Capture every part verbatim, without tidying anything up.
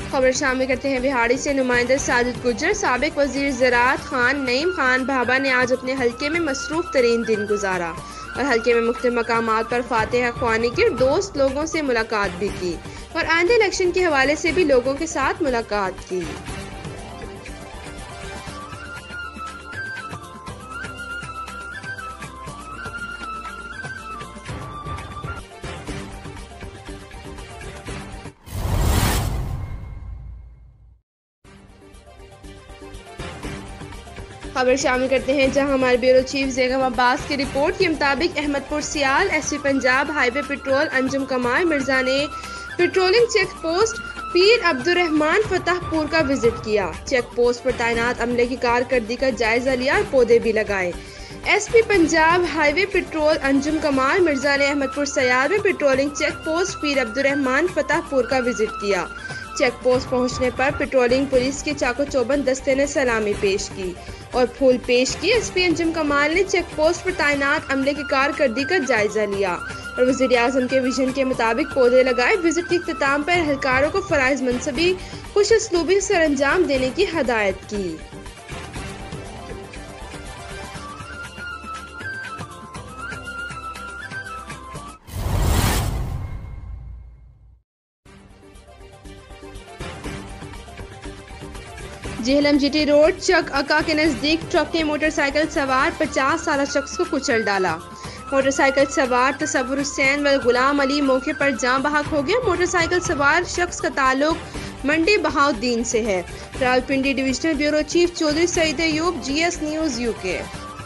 खबर शामिल करते हैं बिहाड़ी से। नुमाइंदा साजिद गुजर, साबिक वजीर ज़राअत खान नईम खान भाभा ने आज अपने हल्के में मसरूफ तरीन दिन गुजारा और हल्के में मुख्तलिफ मकामात पर फातिहा ख्वानी के दोस्त लोगों से मुलाकात भी की और आइंदा इलेक्शन के हवाले से भी लोगों के साथ मुलाकात की। खबर शामिल करते हैं जहां हमारे ब्यूरो चीफ ज़ैगम अब्बास की रिपोर्ट के मुताबिक Ahmedpur Sial SP Punjab highway patrol Anjum Kamal Mirza ने patrolling check post Pir Abdurrahman Fatehpur का विजिट किया। चेक पोस्ट पर तैनात अमले की कारकर्दगी का जायजा लिया और पौधे भी लगाए। SP Punjab highway patrol Anjum Kamal Mirza ने अहमदपुर सियाल में patrolling check post Pir Abdurrahman Fatehpur का विजिट किया। चेक पोस्ट पहुंचने पर पेट्रोलिंग पुलिस के चाको चौबंद दस्ते ने सलामी पेश की और फूल पेश की। एसपी अंजुम कमाल ने चेक पोस्ट पर तैनात अमले की कारकर्दगी का जायजा लिया और वज़ीर आज़म के विजन के मुताबिक पौधे लगाए। विजिट के इख्तिताम पर एहलकारों को फराइज मनसबी खुश असलूबी सर अंजाम देने की हदायत की। जेहलम जीटी रोड चक अका के नजदीक ट्रक ने मोटरसाइकिल सवार पचास साल शख्स को कुचल डाला। मोटरसाइकिल सवार तसव्वुर हुसैन व गुलाम अली मौके पर जान बहक हो गया। मोटरसाइकिल सवार शख्स का ताल्लुक मंडी बहाउद्दीन से है। Rawalpindi divisional bureau chief Chaudhry Saeed Ayub, GS news UK.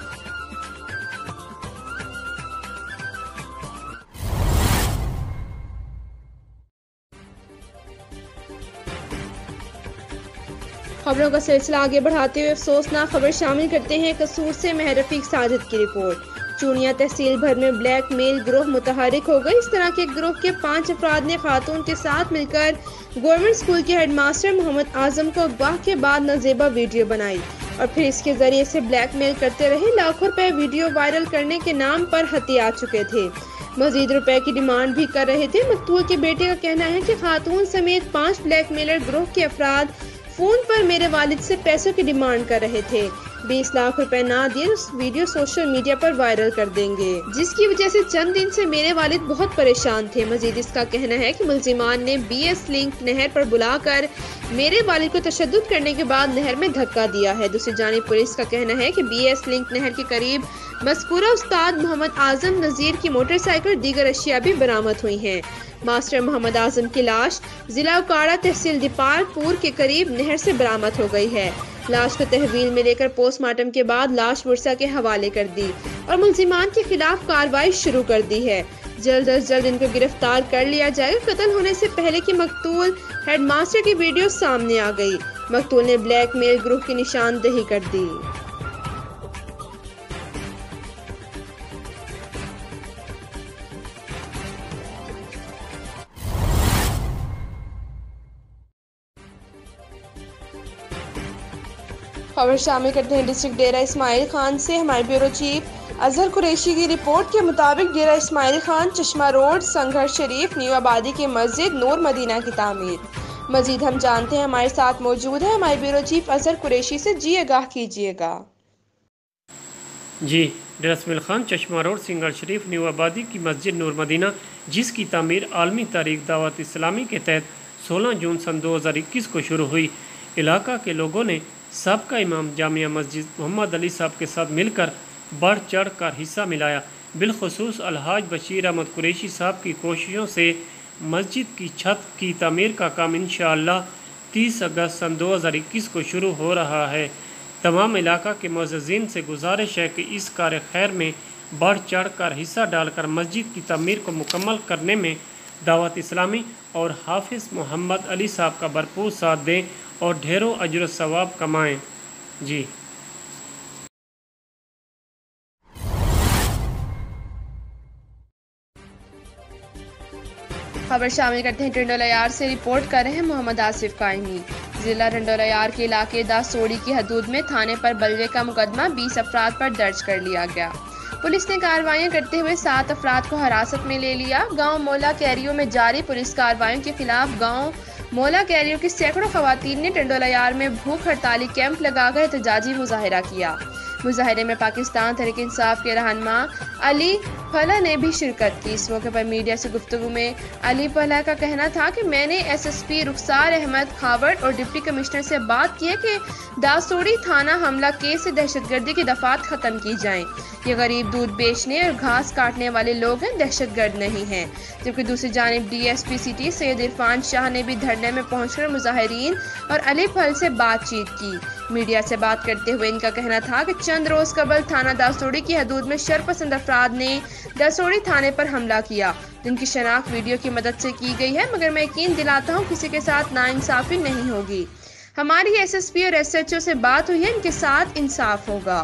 खबरों का सिलसिला आगे बढ़ाते हुए अफसोसनाक खबर शामिल करते हैं। कसूर से महरफीक साजिद की रिपोर्ट। चूनिया तहसील भर में ब्लैक मेल गिरोह मुतहरिक हो गई। इस तरह के गिरोह के पांच अफराद ने खातून के साथ मिलकर गवर्नमेंट स्कूल के हेडमास्टर मोहम्मद आजम को अगवा के बाद नाजेबा वीडियो बनाई और फिर इसके जरिए से ब्लैकमेल करते रहे। लाखों रुपए वीडियो वायरल करने के नाम पर हथिया चुके थे। मजीद रुपए की डिमांड भी कर रहे थे। मकतूल के बेटे का कहना है कि खातून समेत पांच ब्लैकमेलर गिरोह के अफराद फोन पर मेरे वालिद से पैसों की डिमांड कर रहे थे। बीस लाख रुपए ना दिए उस वीडियो सोशल मीडिया पर वायरल कर देंगे, जिसकी वजह से चंद दिन से मेरे वालिद बहुत परेशान थे। मजीद इसका कहना है कि मुल्जिमान ने बीएस लिंक नहर पर बुलाकर मेरे वालिद को तशद्दुद करने के बाद नहर में धक्का दिया है। दूसरी जानिब पुलिस का कहना है कि बीएस लिंक नहर के करीब मज़कूरा उस्ताद मोहम्मद आजम नजीर की मोटरसाइकिल दीगर अशिया भी बरामद हुई हैं। मास्टर मोहम्मद आजम की लाश जिला उकाड़ा तहसील दीपालपुर के करीब नहर से बरामद हो गई है। लाश को तहवील में लेकर पोस्टमार्टम के बाद लाश बुरसा के हवाले कर दी और मुल्जिमान के खिलाफ कार्रवाई शुरू कर दी है। जल्द अज जल्द इनको गिरफ्तार कर लिया जाएगा। कत्ल होने से पहले की मकतूल हेडमास्टर की वीडियो सामने आ गई। मकतूल ने ब्लैकमेल ग्रुप की निशानदेही कर दी। खबर शामिल करते हैं डिस्ट्रिक्ट डेरा इस्माइल खान से। हमारे ब्यूरो चीफ अजहर कुरैशी की रिपोर्ट के मुताबिक डेरा इस्माइल खान चश्मा रोड संघर्ष शरीफ न्यू आबादी की मस्जिद नूर मदीना की तामीर। मजीद हम जानते हैं, हमारे साथ मौजूद है हमारे ब्यूरो चीफ अजहर कुरैशी से। जी आगाह कीजिएगा। जी, डेरा इस्माइल खान चश्मा रोड संघर्ष शरीफ न्यू आबादी की मस्जिद नूर मदीना, जिसकी तामीर आलमी तारीख दावत इस्लामी के तहत सोलह जून सन दो हज़ार इक्कीस को शुरू हुई। इलाका के लोगों ने सबका इमाम जामिया मस्जिद मोहम्मद अली साहब के साथ मिलकर बढ़ चढ़ कर हिस्सा मिलाया। बिलखुसूस अलहाज बशीर अहमद कुरैशी साहब की कोशिशों से मस्जिद की छत की तामीर का काम इंशाअल्लाह तीस अगस्त सन दो हज़ार इक्कीस को शुरू हो रहा है। तमाम इलाका के मुअज़्ज़िज़ीन से गुजारिश है कि इस कार्य खैर में बढ़ चढ़ कर हिस्सा डालकर मस्जिद की तामीर को मुकम्मल करने में दावत इस्लामी और हाफिज़ मोहम्मद अली साहब का भरपूर साथ दें और ढेरों अजर सवाब कमाएं। जी। खबर शामिल करते हैं टंडोलायार से। रिपोर्ट कर रहे हैं मोहम्मद आसिफ कायमी। जिला टंडोलायार के इलाके दासोड़ी की हदूद में थाने पर बलवे का मुकदमा बीस अफराद पर दर्ज कर लिया गया। पुलिस ने कार्रवाइयां करते हुए सात अफराद को हिरासत में ले लिया। गांव मोला कैरियो में जारी पुलिस कार्रवाइयों के खिलाफ गांव मौला गैलियों की सैकड़ों खवातीन ने टंडोलायार में भूख हड़ताली कैंप लगाकर एहतजाजी मुजाहिरा किया। मुजाहिरे में पाकिस्तान तहरीक इंसाफ के रहनुमा अली फला ने भी शिरकत की। इस मौके पर मीडिया से गुफ्तगू में अली फला का कहना था कि मैंने S S P Rukhsar Ahmed खावर्ड और डिप्टी कमिश्नर से बात की है कि दासोड़ी थाना हमला केस से दहशतगर्दी की दफात खत्म की जाएं। ये गरीब दूध बेचने और घास काटने वाले लोग हैं, दहशतगर्द नहीं हैं। जबकि दूसरी जानिब D S P city Syed Irfan Shah ने भी धरने में पहुंचकर मुजाहिरीन और अली फल से बातचीत की। मीडिया से बात करते हुए इनका कहना था कि चंद रोज कबल थाना दासोड़ी की हदूद में शरपसंद अफराद ने दासोड़ी थाने पर हमला किया, जिनकी शनाख्त वीडियो की मदद से की गई है, मगर मैं यकीन दिलाता हूँ किसी के साथ नाइंसाफी नहीं होगी। हमारी एस एस पी और एस एच ओ से बात हुई है, इनके साथ इंसाफ होगा।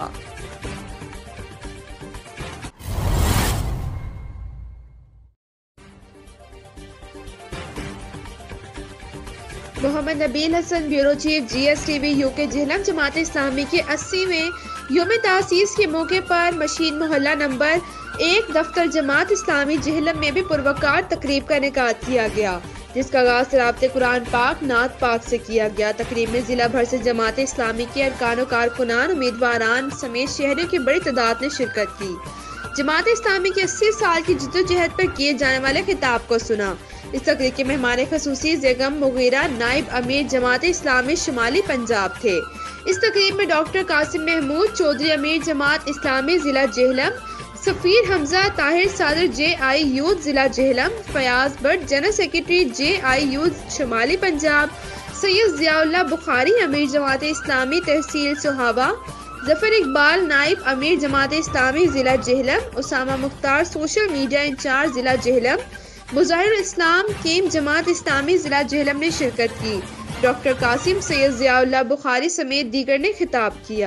Mohammad Nabeel Hasan bureau chief G S T V UK Jhelum Jamaat Islami के अस्सीवें योम तासीस के मौके पर मशीन मोहल्ला नंबर एक दफ्तर जमात इस्लामी झेलम में भी पुरवकार तकरीब का इनेकाद किया गया, जिसका आगाज राब्ते कुरान पाक नात पाक से किया गया। तकरीब में जिला भर से जमात इस्लामी के अरकान कारकुनान उम्मीदवारान समेत शहरियों की बड़ी तादाद ने शिरकत की। जमात इस्लामी के अस्सी साल की जद्दोजहद पर किए जाने वाले खिताब को सुना। इस तकरीर के मेहमान खसूसी जेगम मुगीरा नाइब अमीर जमात इस्लामी शुमाली पंजाब थे। इस तकरीब में डॉक्टर कासिम महमूद चौधरी अमीर जमात इस्लामी जिला जेहलम, सफीर हमजा ताहिर सादर जे आई यूथ जिला Jhelum, Fayaz Bhatt general secretary J I youth शुमाली पंजाब, सैयद जियाउल्लाह बुखारी अमीर जमात इस्लामी तहसील सोहाबा, जफर इकबाल नाइब अमीर जमात इस्लामी जिला Jhelum, Usama Mukhtar social media incharge जिला जेहलम, मुजाहिर इस्लाम केम जमात इस्लामी जिला जेहलम ने शिरकत की। डॉक्टर कासिम सैयद जियाउल्लाह बुखारी समेत दीगर ने खिताब किया।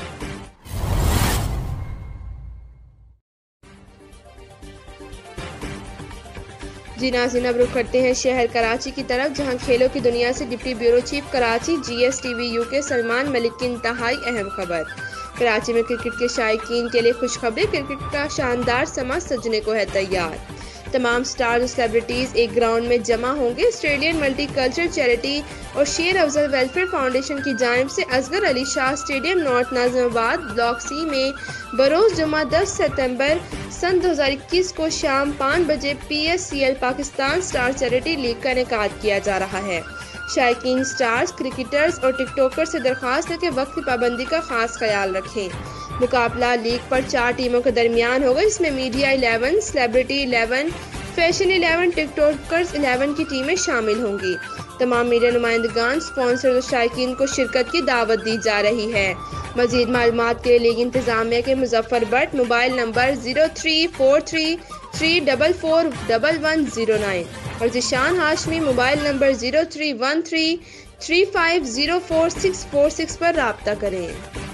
जी नाज़रीन, अब रुख करते हैं शहर कराची की तरफ, जहां खेलों की दुनिया से deputy bureau chief Karachi G S T V U K Salman Malik की इंतहाई अहम खबर। कराची में क्रिकेट के शायकीन के लिए खुशखबरी, क्रिकेट का शानदार समा सजने को है तैयार। तमाम स्टार्स और सेलिब्रिटीज एक ग्राउंड में जमा होंगे। ऑस्ट्रेलियन मल्टी कल्चरल चैरिटी और शेर अफजल वेलफेयर फाउंडेशन की जानिब से Asghar Ali Shah stadium north Nazimabad block C में बरोज जुमा दस सितंबर सन दो हज़ार इक्कीस को शाम पाँच बजे P S C L Pakistan star charity league का इनेकाद किया जा रहा है। शायकीन स्टार्स, क्रिकेटर्स और टिकटॉकर्स से दरख्वास्त है कि वक्त की पाबंदी का खास ख्याल रखें। मुकाबला लीग पर चार टीमों के दरमियान होगा, इसमें media eleven, celebrity eleven, fashion eleven, TikTokers eleven की टीमें शामिल होंगी। तमाम मीडिया नुमाइंदगान, स्पॉन्सर और शायकीन को शिरकत की दावत दी जा रही है। मजीद मालूमात के लिए लीग इंतजामिया के Muzaffar Bhatt, mobile number zero three four three three double four double one zero nine और Zeeshan Hashmi, mobile number zero three one three three five zero four six four six पर राब्ता करें।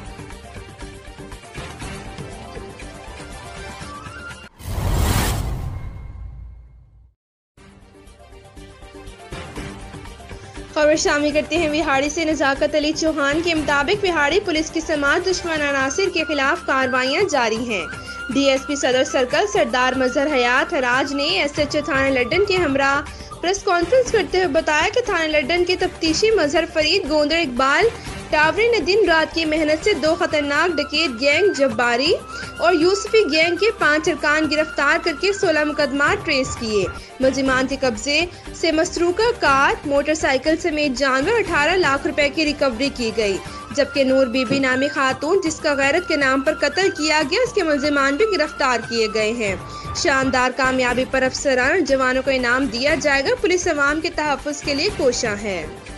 खबर शामिल करते हैं विहाड़ी से। नजाकत अली चौहान के मुताबिक विहाड़ी पुलिस की समाज दुश्मन अनासिर के खिलाफ कार्रवाइयां जारी हैं। डी एस पी सदर सर्कल सरदार मजहर हयात हराज ने एस एच ओ थाना लड्डन के हमरा प्रेस कॉन्फ्रेंस करते हुए बताया कि थाना लड्डन के तफ्तीशी मजहर फरीद गोंदर इकबाल टावरी ने दिन रात की मेहनत से दो खतरनाक डकैत गैंग जब्बारी और यूसुफी गैंग के पांच अरकान गिरफ्तार करके सोलह मुकदमा ट्रेस किए। मुलजिमान के कब्जे से मसरूका कार, मोटरसाइकिल समेत जानवर अठारह लाख रुपए की रिकवरी की गई, जबकि नूर बीबी नामी खातून जिसका गैरत के नाम पर कत्ल किया गया, उसके मुलजिमान भी गिरफ्तार किए गए हैं। शानदार कामयाबी पर अफसरान और जवानों को इनाम दिया जाएगा। पुलिस अवाम के तहफ़्फ़ुज़ के लिए कोशा है।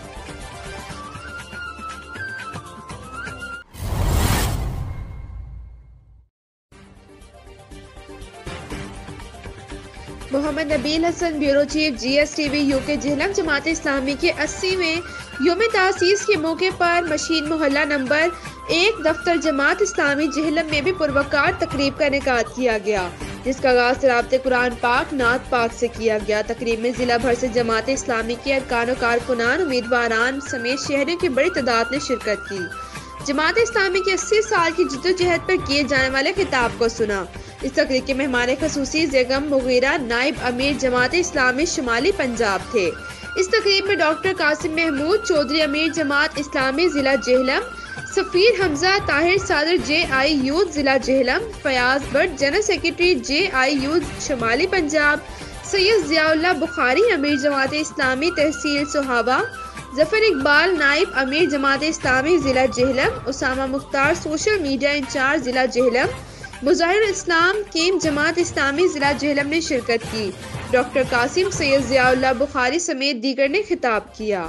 Mohammad Nabeel Hasan bureau chief G S T V UK Jhelum Jamaat Islami के अस्सीवें योम तासीस के मौके पर मशीन मोहल्ला नंबर एक दफ्तर जमात इस्लामी झेलम में भी पुरवकार तकरीब का इनेकाद किया गया, जिसका आगाज राब्ते कुरान पाक नात पाक से किया गया। तकरीब में जिला भर से जमात इस्लामी के अरकान कारकुनान उम्मीदवारान समेत शहरियों की बड़ी तादाद ने शिरकत की। जमात इस्लामी के अस्सी साल की जद्दोजहद पर किए जाने वाले खिताब को सुना। इस तकरीर के मेहमान खसूसी जेगम मुगीरा नाइब अमीर जमात इस्लामी शुमाली पंजाब थे। इस तकरीब में डॉक्टर कासिम महमूद चौधरी, अमीर जमात इस्लामी जिला जेहलम, सफीर हमजा ताहिर सादर जे आई यूथ जिला Jhelum, Fayaz Bhatt general secretary J I youth शुमाली पंजाब, सैयद जियाउल्लाह बुखारी अमीर जमात इस्लामी तहसील सोहाबा, जफर इकबाल नाइब अमीर जमात इस्लामी जिला Jhelum, Usama Mukhtar social media incharge जिला जेहलम, मुजाहिर इस्लाम केम जमात इस्लामी जिला जेहलम ने शिरकत की। डॉक्टर कासिम, सैयद जियाउल्लाह बुखारी समेत दीगर ने खिताब किया।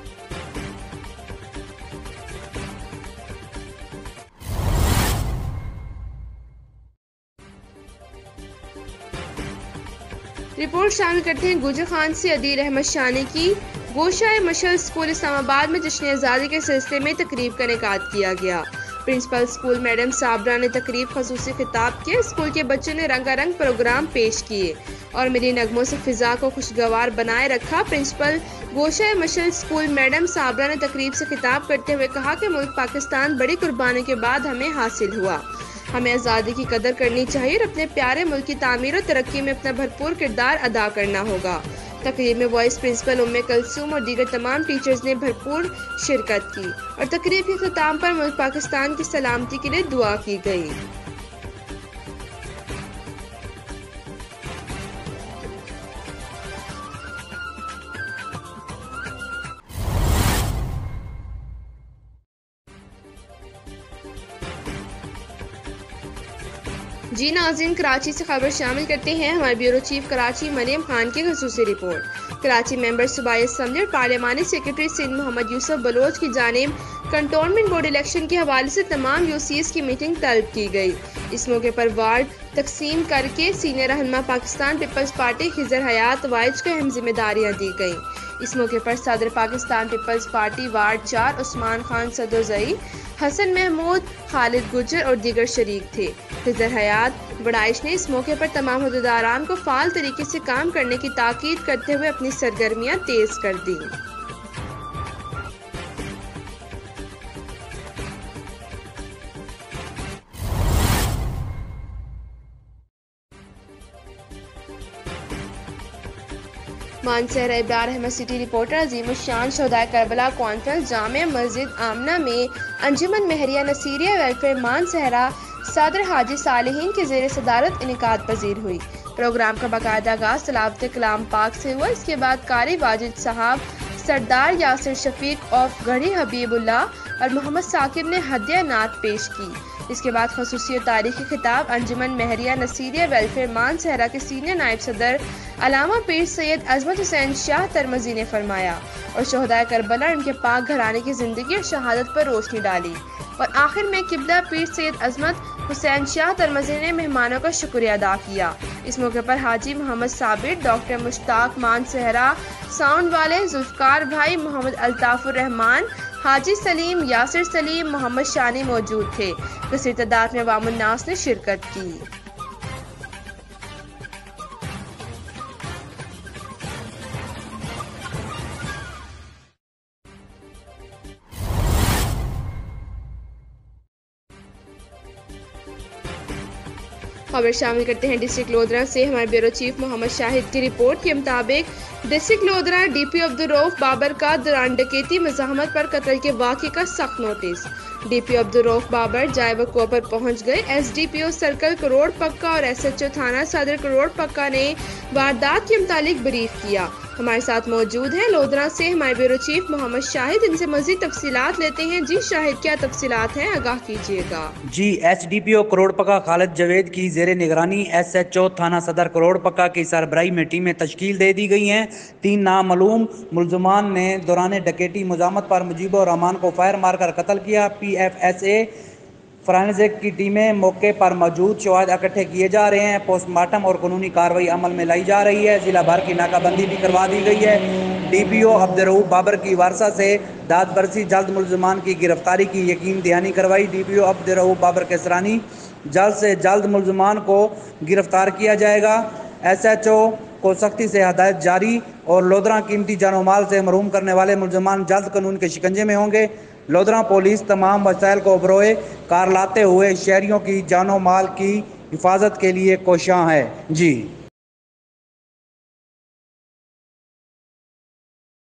रिपोर्ट शामिल करते हैं गुजर खान से अदील अहमद शानी की। गोशाए मशल स्कूल इस्लामाबाद में जश्न आज़ादी के सिलसिले में तकरीब का इनेकाद किया गया। प्रिंसिपल स्कूल मैडम साबरा ने तकरीब खसूसी खिताब किया। स्कूल के बच्चों ने रंगारंग प्रोग्राम पेश किए और मिली नगमों से फिजा को खुशगवार बनाए रखा। Principal Goshae Mashal school madam Sabra ने तकरीब से खिताब करते हुए कहा कि मुल्क पाकिस्तान बड़ी कुर्बानियों के बाद हमें हासिल हुआ। हमें आज़ादी की कदर करनी चाहिए और अपने प्यारे मुल्क की तामीर और तरक्की में अपना भरपूर किरदार अदा करना होगा। तकरीब में वाइस प्रिंसिपल उम्मे कलसूम और दीगर तमाम टीचर्स ने भरपूर शिरकत की और तकरीब के ख़िताम पर मुल्क पाकिस्तान की सलामती के लिए दुआ की गई। जी नाज़रीन, कराची से खबर शामिल करते हैं हमारे ब्यूरो चीफ कराची मरियम खान की खसूसी रिपोर्ट। कराची मेंबर सूबाई असम्बली और पार्लियामानी सेक्रेटरी सिंध मोहम्मद यूसुफ बलोच की जानिब कंटोनमेंट बोर्ड इलेक्शन के हवाले से तमाम यूसीएस की मीटिंग तलब की गई। इस मौके पर वार्ड तकसीम करके सीनियर रहनुमा पाकिस्तान पीपल्स पार्टी खिजर हयात वाइज को अहम जिम्मेदारियाँ दी गयी। इस मौके पर सदर पाकिस्तान पीपल्स पार्टी वार्ड चार उस्मान खान सदोजई, हसन महमूद, खालिद गुजर और दीगर शरीक थे। खिजर हयात बड़ाइश ने इस मौके पर तमाम हुद्देदारान को फाल तरीके से काम करने की ताकीद करते हुए अपनी सरगर्मियां तेज कर दी। मानसहरा इब्रार अहमद सिटी रिपोर्टर अजीम शान शोहदाए करबला कॉन्फ्रेंस जामिया मस्जिद आमना में अंजुमन महरिया नसीरिया वेलफेयर मानसहरा सदर हाजी सालिहीन के जेर सदारत इनेकाद पजीर हुई। प्रोग्राम का बाकायदा आगाज तलावत कलाम पाक से हुआ। इसके बाद कारी वाजिद साहब, सरदार यासिर शफीक ऑफ गढ़ी हबीबुल्लाह और मोहम्मद साकिब ने हदिया नात पेश की। इसके बाद खसूसी और तारीखी खिताब अंजुमन महरिया नसीरिया वेलफेयर मानसहरा के सीनियर नायब सदर अलामा पीर सैयद अजमत हुसैन शाह तरमजी ने फरमाया और शोहदाए करबला उनके पाक घराने की जिंदगी और शहादत पर रोशनी डाली। और आखिर में किबला पीर सैयद अजमत हुसैन शाह तरमजी ने मेहमानों का शुक्रिया अदा किया। इस मौके पर हाजी मोहम्मद साबिर, डॉक्टर मुश्ताक मानसहरा, साउंड वाले जुल्फकार भाई, मोहम्मद अल्ताफुर रहमान, हाजी सलीम, यासिर सलीम, मोहम्मद शानी मौजूद थे। कसीर तादाद में अवामुन नास ने शिरकत की। खबर शामिल करते हैं डिस्ट्रिक्ट लोधरा से। हमारे ब्यूरो चीफ मोहम्मद शाहिद की रिपोर्ट के मुताबिक डिस्ट्रिक्ट लोधरा डीपी अब्दुर्रऊफ बाबर का दौरान डकैती मज़ाहमत पर कत्ल के वाक़े का सख्त नोटिस। डीपी अब्दुर्रऊफ बाबर जाए वक़्त पर पहुंच गए। एसडीपीओ सर्कल करोड़ पक्का और एसएचओ थाना सदर करोड़ पक्का ने वारदात के मुतालिक ब्रीफ किया। हमारे साथ मौजूद हैं लोधरा से हमारे ब्यूरो चीफ मोहम्मद शाहिद। इनसे मज़ीद तफसीलात लेते हैं। जी शाहिद, क्या तफसीलात हैं, आगाह कीजिएगा। जी, एसडीपीओ करोड़ पक्का खालिद जवेद की जेर निगरानी एसएचओ थाना सदर करोड़ पक्का की सरबराही में टीमें तश्कील दे दी गई हैं। तीन नामालूम मुलजमान ने दौरान डकैती मुजामत पर मुजीबुर रहमान को फायर मारकर कत्ल किया। P F S A forensic की टीमें मौके पर मौजूद शवाहिद इकट्ठे किए जा रहे हैं। पोस्टमार्टम और कानूनी कार्रवाई अमल में लाई जा रही है। जिला भर की नाकाबंदी भी करवा दी गई है। डीपीओ अब्दुर्रऊफ बाबर की वारसा से दाद बरसी जल्द मुलजमान की गिरफ्तारी की यकीन दहानी करवाई। डीपीओ अब्दुर्रऊफ बाबर के सरानी जल्द से जल्द मुलजमान को गिरफ्तार किया जाएगा। एस एच ओ को सख्ती से हदायत जारी और लोधरा कीमती जानो माल से महरूम करने वाले मुलजमान जल्द कानून के शिकंजे में होंगे। लोधरा पुलिस तमाम वसाइल को बरोए कार लाते हुए शहरियों की जानो माल की हिफाजत के लिए कोशां है। जी।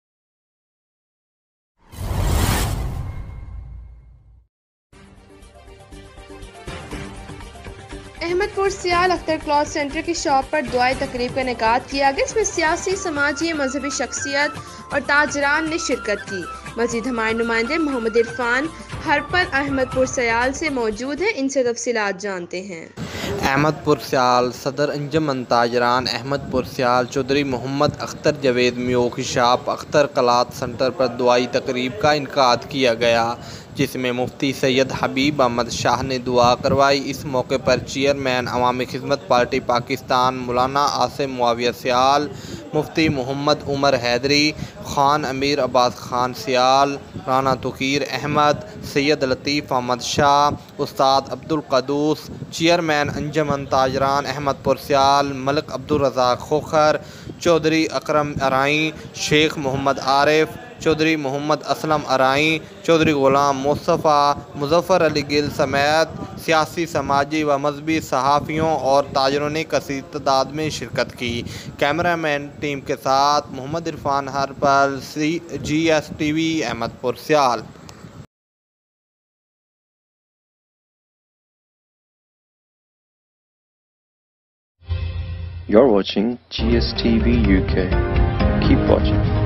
अहमदपुर सियाल अख्तर क्लॉथ सेंटर की शॉप पर दुआई तकरीब का इनेकाद किया गया। इसमें सियासी, समाजी, मजहबी शख्सियत और ताजरान ने शिरकत की। मजीद हमारे नुमाइंदे मोहम्मद इरफान हरपल अहमदपुर सियाल से मौजूद हैं, इनसे तफसीलात जानते हैं। अहमदपुर सियाल सदर अंजमन ताजरान अहमदपुर सियाल चौधरी मोहम्मद अख्तर जवेद मियो की शॉप अख्तर क्लॉथ सेंटर पर दुआई तकरीब का इनेकाद किया गया, जिसमें मुफ्ती सैयद हबीब अहमद शाह ने दुआ करवाई। इस मौके पर चेयरमैन अवामी खिदमत पार्टी पाकिस्तान मौलाना आसिम मुआविया सियाल, मुफ्ती मोहम्मद उमर हैदरी, खान अमीर अब्बास खान सियाल, राना तुकीर अहमद, सैयद लतीफ़ अहमद शाह, उस्ताद अब्दुल कदूस, चेयरमैन अंजमन ताजरान अहमदपुर सियाल मलिक अब्दुल रज़ाक खोखर, चौधरी अकरम अराई, शेख मोहम्मद आरिफ, चौधरी मोहम्मद असलम अराई, चौधरी ग़ुलाम मुस्तफ़ा, मुज़फ़्फ़र अली गिल समेत सियासी, समाजी व मजहबी सहाफ़ियों और ताजरों ने कसीर तादाद में शिरकत की। कैमरामैन टीम के साथ Mohammad Irfan Harpal, C G S T V Ahmadpur Sial. You're watching G S T V U K. Keep watching.